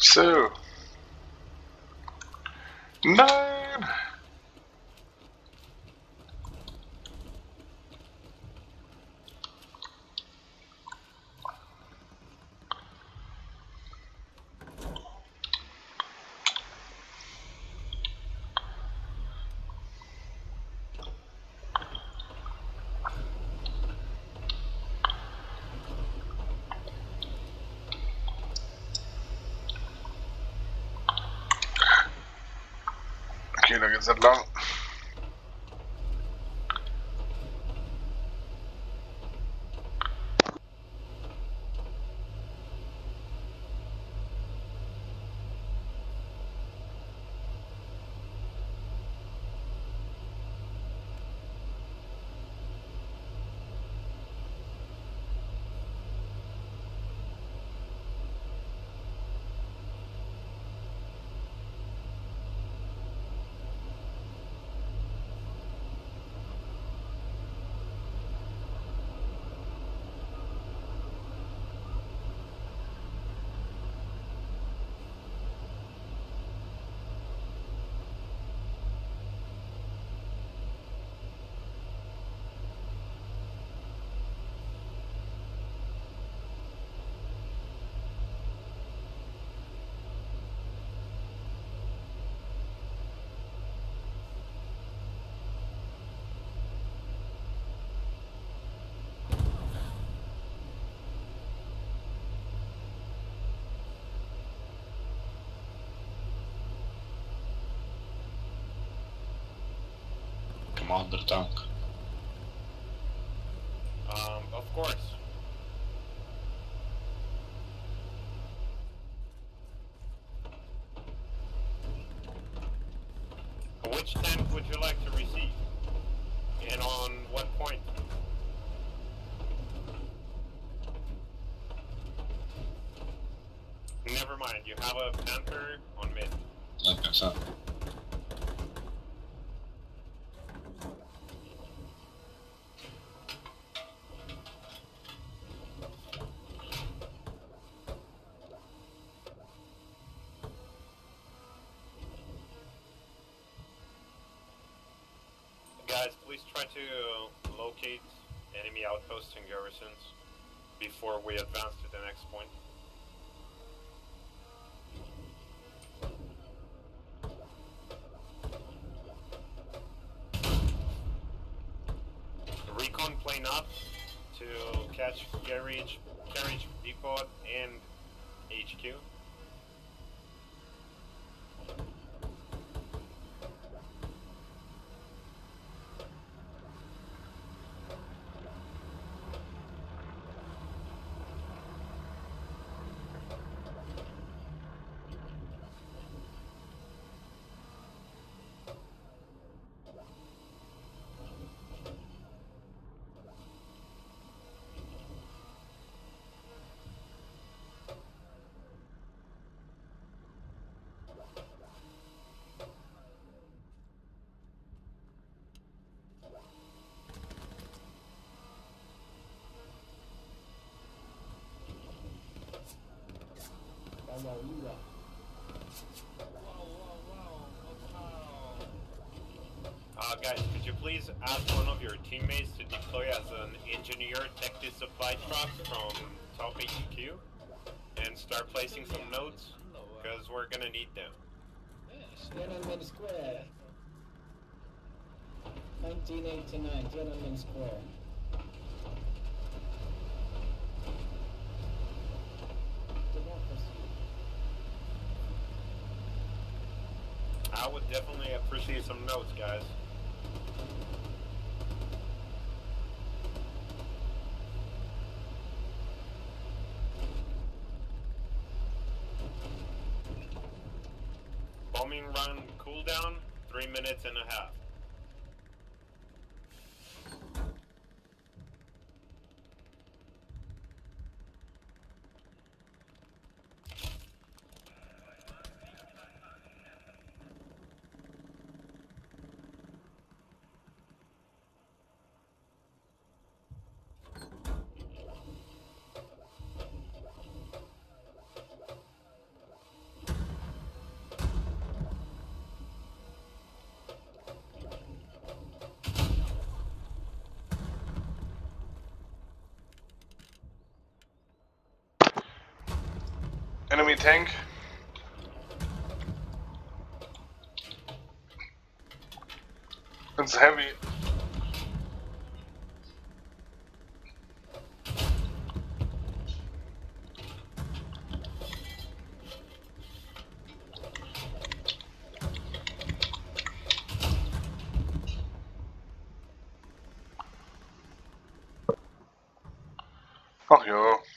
So, 9. Okay, da geht's entlang. Commander Tank. Of course. Which tank would you like to receive? And on what point? Never mind, you have a Panther on mid. Okay, so. Guys, please try to locate enemy outposts and garrisons before we advance to the next point. Recon plane up to catch carriage depot and HQ. Guys, could you please ask one of your teammates to deploy as an engineer, take this supply truck from top HQ and start placing some notes, because we're gonna need them. Tiananmen Square. 1989, Tiananmen Square. I would definitely appreciate some notes, guys. Bombing run cooldown, 3 minutes and a half. Enemy tank. It's heavy. Ach ja.